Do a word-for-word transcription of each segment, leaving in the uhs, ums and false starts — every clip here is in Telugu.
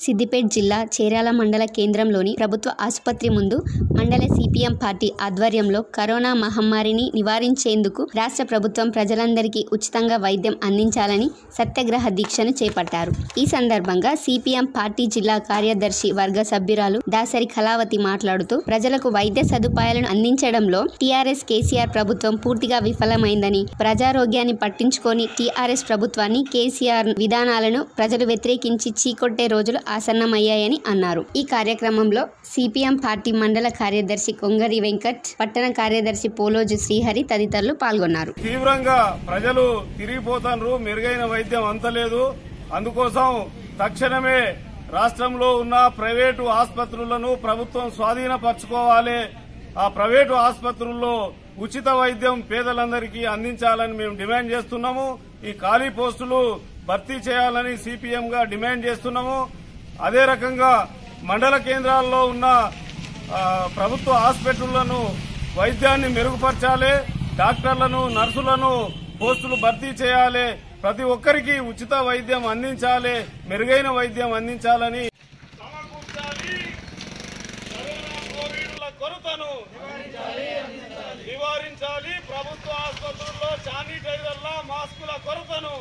సిద్దిపేట జిల్లా చేర్యాల మండల కేంద్రంలోని ప్రభుత్వ ఆసుపత్రి ముందు మండల సిపిఎం పార్టీ ఆధ్వర్యంలో కరోనా మహమ్మారిని నివారించేందుకు రాష్ట్ర ప్రభుత్వం ప్రజలందరికీ ఉచితంగా వైద్యం అందించాలని సత్యాగ్రహ దీక్షను చేపట్టారు. ఈ సందర్భంగా సిపిఎం పార్టీ జిల్లా కార్యదర్శి వర్గ సభ్యురాలు దాసరి కళావతి మాట్లాడుతూ ప్రజలకు వైద్య సదుపాయాలను అందించడంలో టీఆర్ఎస్ కేసీఆర్ ప్రభుత్వం పూర్తిగా విఫలమైందని, ప్రజారోగ్యాన్ని పట్టించుకొని టీఆర్ఎస్ ప్రభుత్వాన్ని కేసీఆర్ విధానాలను ప్రజలు వ్యతిరేకించి చీకొట్టే రోజులు ఆసన్నమయ్యాయని అన్నారు. ఈ కార్యక్రమంలో సిపిఎం పార్టీ మండల కార్యదర్శి కొంగరి వెంకట్, పట్టణ కార్యదర్శి పోలోజు శ్రీహరి తదితరులు పాల్గొన్నారు. తీవ్రంగా ప్రజలు తిరిగిపోతారు, మెరుగైన వైద్యం అంతలేదు. అందుకోసం తక్షణమే రాష్ట్రంలో ఉన్న ప్రైవేటు ఆసుపత్రులను ప్రభుత్వం స్వాధీనపరచుకోవాలి. ఆ ప్రైవేటు ఆసుపత్రుల్లో ఉచిత వైద్యం పేదలందరికీ అందించాలని మేము డిమాండ్ చేస్తున్నాము. ఈ ఖాళీ పోస్టులు భర్తీ చేయాలని సిపిఎం గా డిమాండ్ చేస్తున్నాము. అదే రకంగా మండల కేంద్రాల్లో ఉన్న ప్రభుత్వ హాస్పిటళ్లను వైద్యాన్ని మెరుగుపరచాలి. డాక్టర్లను, నర్సులను పోస్టులు భర్తీ చేయాలి. ప్రతి ఒక్కరికి ఉచిత వైద్యం అందించాలి, మెరుగైన వైద్యం అందించాలని కొరతను నివారించాలి. ప్రభుత్వ ఆసుపత్రుల్లో శానిటైజర్ల, మాస్కుల కొరతను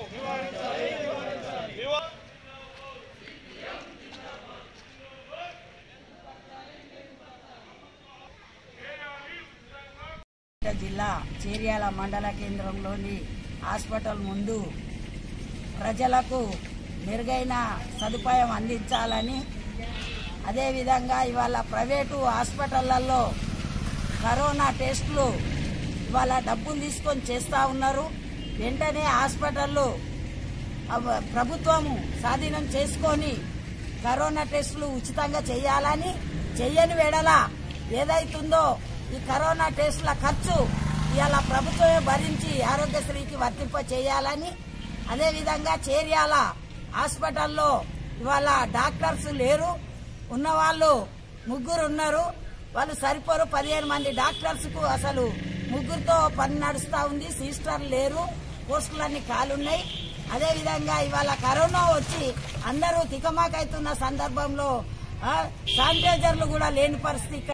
జిల్లా చేర్యాల మండల కేంద్రంలోని హాస్పిటల్ ముందు ప్రజలకు మెరుగైన సదుపాయం అందించాలని, అదేవిధంగా ఇవాళ ప్రైవేటు హాస్పిటళ్లలో కరోనా టెస్టులు ఇవాళ డబ్బులు తీసుకొని చేస్తూ ఉన్నారు. వెంటనే హాస్పిటళ్లు ప్రభుత్వము స్వాధీనం చేసుకొని కరోనా టెస్టులు ఉచితంగా చేయాలని, చెయ్యని వేళల ఏదైతుందో ఈ కరోనా టెస్టుల ఖర్చు ఇవాళ ప్రభుత్వమే భరించి ఆరోగ్యశ్రీకి వర్తింప చేయాలని, అదేవిధంగా చేర్యాల హాస్పిటల్లో ఇవాళ డాక్టర్స్ లేరు, ఉన్నవాళ్ళు ముగ్గురు ఉన్నారు. వాళ్ళు సరిపోరు. పదిహేను మంది డాక్టర్స్ కు అసలు ముగ్గురుతో పని నడుస్తా ఉంది. సిస్టర్లు లేరు, పోస్టులన్నీ ఖాళీన్నాయి. అదేవిధంగా ఇవాళ కరోనా వచ్చి అందరూ తికమాకైతున్న సందర్భంలో శానిటైజర్లు కూడా లేని పరిస్థితి